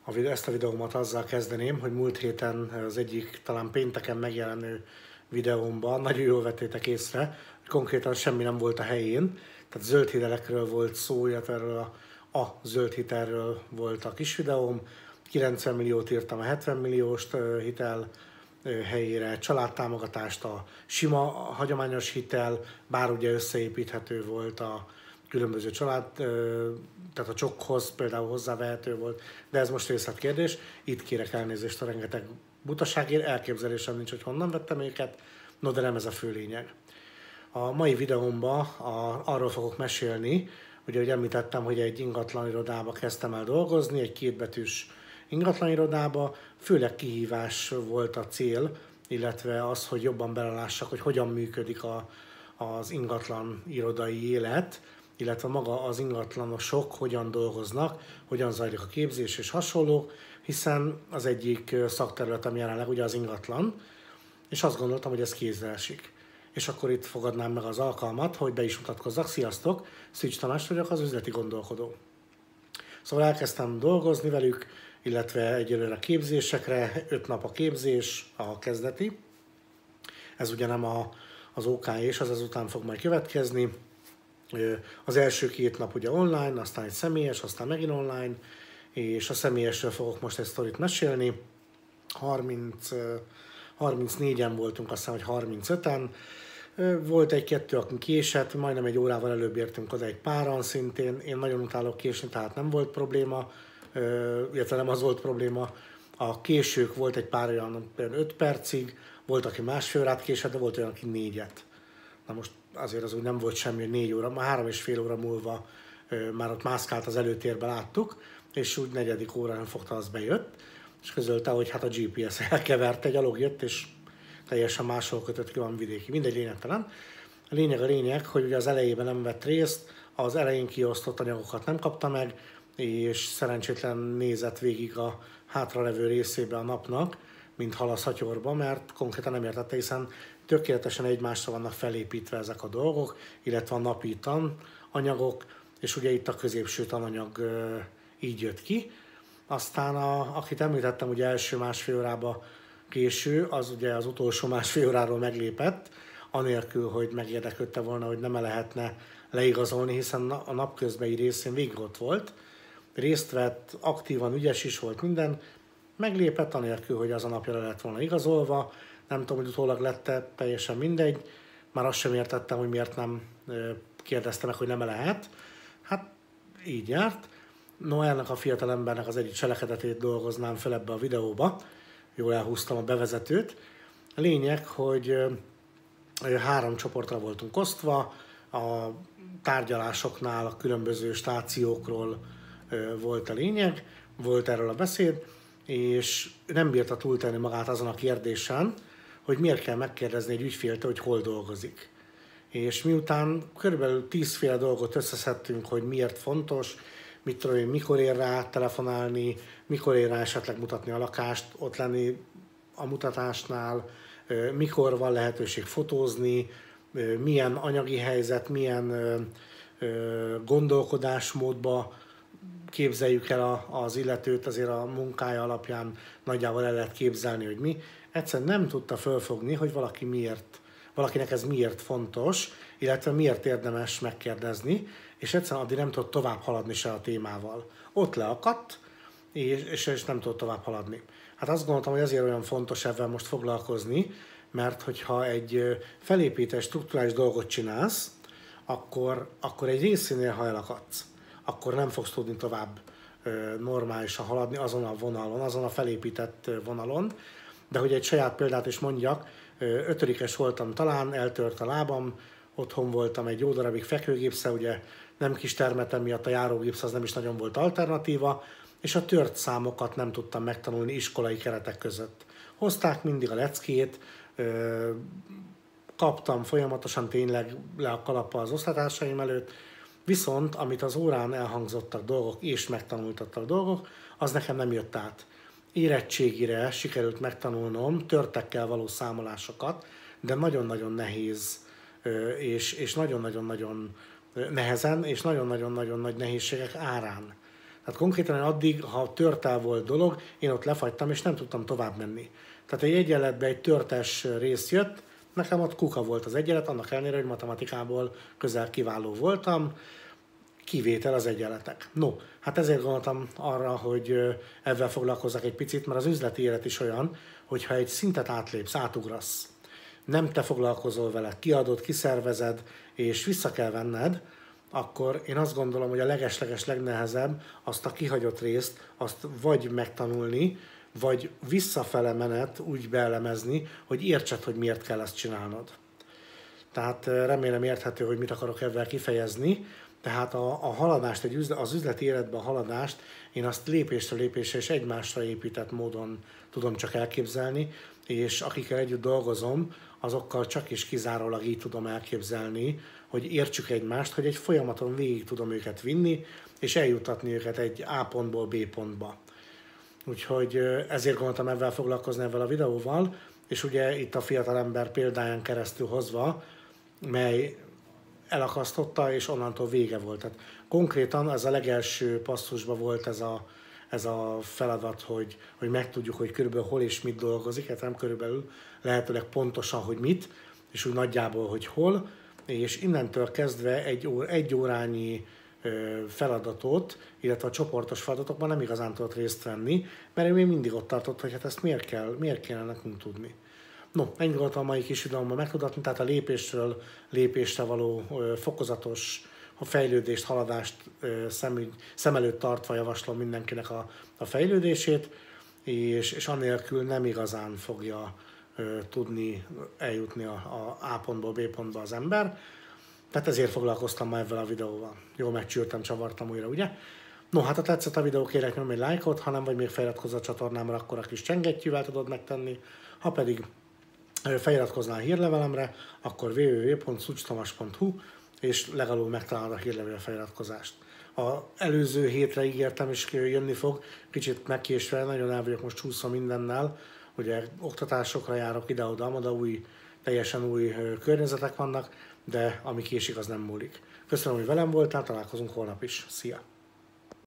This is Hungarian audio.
ezt a videómat azzal kezdeném, hogy múlt héten az egyik talán pénteken megjelenő videómban nagyon jól vettétek észre, hogy konkrétan semmi nem volt a helyén. Tehát zöld hitelekről volt szó, illetve erről a zöld hitelről volt a kis videóm. 90 milliót írtam a 70 milliós hitel helyére, családtámogatást, a sima, a hagyományos hitel, bár ugye összeépíthető volt a különböző család, tehát a csokhoz például hozzávehető volt, de ez most részletkérdés. Itt kérek elnézést a rengeteg butaságért, elképzelésem nincs, hogy honnan vettem őket, no de nem ez a fő lényeg. A mai videómban arról fogok mesélni, ugye, hogy említettem, hogy egy ingatlanirodába kezdtem el dolgozni, egy kétbetűs ingatlanirodába, főleg kihívás volt a cél, illetve az, hogy jobban belelássak, hogy hogyan működik az ingatlan irodai élet, illetve maga az ingatlanosok hogyan dolgoznak, hogyan zajlik a képzés és hasonlók, hiszen az egyik szakterületem jelenleg ugye az ingatlan, és azt gondoltam, hogy ez kézre esik. És akkor itt fogadnám meg az alkalmat, hogy be is mutatkozzak. Sziasztok! Szűcs Tamás vagyok, az üzleti gondolkodó. Szóval elkezdtem dolgozni velük, illetve egyelőre képzésekre, 5 nap a képzés, a kezdeti. Ez ugye nem az OK és az ezután fog majd következni. Az első 2 nap ugye online, aztán egy személyes, aztán megint online, és a személyesről fogok most egy sztorit mesélni. 34-en voltunk, aztán hogy 35-en. Volt egy-kettő, aki késett, majdnem egy órával előbb értünk oda egy páran szintén. Én nagyon utálok késni, tehát nem volt probléma, illetve nem az volt probléma. A késők volt egy pár olyan 5 percig, volt, aki másfél órát késett, de volt olyan, aki 4-et. Na most azért az úgy nem volt semmi, 4 óra, már 3,5 óra múlva már ott mászkált az előtérbe, láttuk, és úgy 4. órán fogta, az bejött, és közölte, hogy hát a GPS elkeverte, gyalog jött, és teljesen máshol kötött ki, van vidéki. Mindegy, lényegtelen. A lényeg, hogy ugye az elejében nem vett részt, az elején kiosztott anyagokat nem kapta meg, és szerencsétlen nézett végig a hátralevő részébe a napnak, mint hal a szatyorba, mert konkrétan nem értette, hiszen tökéletesen egymásra vannak felépítve ezek a dolgok, illetve a napi tananyagok, és ugye itt a középső tananyag így jött ki. Aztán akit említettem, ugye első másfél órába késő, az ugye az utolsó másfél óráról meglépett, anélkül, hogy megérdeklődte volna, hogy nem lehetne leigazolni, hiszen a napközbeni részén végig ott volt. Részt vett, aktívan, ügyes is volt minden, meglépett anélkül, hogy az a napja le lett volna igazolva. Nem tudom, hogy utólag lett-e, teljesen mindegy. Már azt sem értettem, hogy miért nem kérdezte meg, hogy nem lehet. Hát így járt. No, ennek a fiatal embernek az egyik cselekedetét dolgoznám fel ebbe a videóba. Jól elhúztam a bevezetőt. A lényeg, hogy 3 csoportra voltunk osztva, a tárgyalásoknál a különböző stációkról volt a lényeg, volt erről a beszéd, és nem bírta túltenni magát azon a kérdésen, hogy miért kell megkérdezni egy ügyféltől, hogy hol dolgozik. És miután körülbelül 10 féle dolgot összeszedtünk, hogy miért fontos, mit tudom én, mikor ér rá telefonálni, mikor ér rá esetleg mutatni a lakást, ott lenni a mutatásnál, mikor van lehetőség fotózni, milyen anyagi helyzet, milyen gondolkodásmódba képzeljük el az illetőt, azért a munkája alapján nagyjából el lehet képzelni, hogy mi. Egyszerűen nem tudta fölfogni, hogy valakinek ez miért fontos, illetve miért érdemes megkérdezni, és egyszerűen addig nem tudott tovább haladni se a témával. Ott leakadt, és nem tudott tovább haladni. Hát azt gondoltam, hogy ezért olyan fontos ebben most foglalkozni, mert hogyha egy felépített, strukturális dolgot csinálsz, akkor egy részénél, ha elakadsz, akkor nem fogsz tudni tovább normálisan haladni azon a vonalon, azon a felépített vonalon. De hogy egy saját példát is mondjak, 5-es voltam talán, eltört a lábam, otthon voltam egy jó darabig fekvőgipsszel, ugye nem kis termetem miatt a járógipsz az nem is nagyon volt alternatíva, és a tört számokat nem tudtam megtanulni iskolai keretek között. Hozták mindig a leckét, kaptam folyamatosan tényleg le a kalappal az osztálytársaim előtt, viszont amit az órán elhangzottak dolgok és megtanultattak dolgok, az nekem nem jött át. Érettségire sikerült megtanulnom törtekkel való számolásokat, de nagyon-nagyon nehéz, és nagyon-nagyon-nagyon nehezen, és nagyon-nagyon-nagyon nagy nehézségek árán. Tehát konkrétan addig, ha törtel volt dolog, én ott lefagytam, és nem tudtam tovább menni. Tehát egy egyenletben egy törtes rész jött, nekem ott kuka volt az egyenlet, annak ellenére, hogy matematikából közel kiváló voltam, kivétel az egyenletek. No, hát ezért gondoltam arra, hogy ezzel foglalkozzak egy picit, mert az üzleti élet is olyan, hogyha egy szintet átlépsz, átugrasz, nem te foglalkozol vele, kiadod, kiszervezed, és vissza kell venned, akkor én azt gondolom, hogy a legesleges legnehezebb azt a kihagyott részt, azt vagy megtanulni, vagy visszafele menet úgy beelemezni, hogy értsed, hogy miért kell ezt csinálnod. Tehát remélem érthető, hogy mit akarok ebben kifejezni. Tehát a haladást, az üzleti életben a haladást, én azt lépésről lépésre és egymásra épített módon tudom csak elképzelni, és akikkel együtt dolgozom, azokkal csak és kizárólag így tudom elképzelni, hogy értsük egymást, hogy egy folyamaton végig tudom őket vinni, és eljutatni őket egy A pontból B pontba. Úgyhogy ezért gondoltam ezzel foglalkozni ezzel a videóval, és ugye itt a fiatalember példáján keresztül hozva, mely elakasztotta, és onnantól vége volt. Tehát konkrétan ez a legelső passzusban volt ez a feladat, hogy megtudjuk, hogy körülbelül hol és mit dolgozik, hát nem körülbelül lehetőleg pontosan, hogy mit, és úgy nagyjából, hogy hol, és innentől kezdve egy órányi feladatot, illetve a csoportos feladatokban nem igazán tudott részt venni, mert én még mindig ott tartott, hogy hát ezt miért kell nekünk tudni. No, ennyit gondoltam a mai kis videómban megtudatni, tehát a lépésről lépésre való fokozatos fejlődést, haladást szem előtt tartva javaslom mindenkinek a fejlődését, és annélkül nem igazán fogja tudni eljutni a A pontból B pontba az ember. Tehát ezért foglalkoztam ma ezzel a videóval. Jól megcsültem, csavartam újra, ugye? No, hát ha tetszett a videó, kérlek nyomj egy lájkot, ha nem vagy még feliratkozz a csatornámra, akkor a kis csengettyűvel tudod megtenni. Ha pedig feliratkoznál a hírlevelemre, akkor www.sucstomas.hu, és legalább megtalálod a hírlevél feliratkozást. Az előző hétre ígértem, és jönni fog, kicsit megkésve, nagyon el vagyok most csúszva mindennel, ugye oktatásokra járok ide-oda, de teljesen új környezetek vannak, de ami késik, az nem múlik. Köszönöm, hogy velem voltál, találkozunk holnap is. Szia!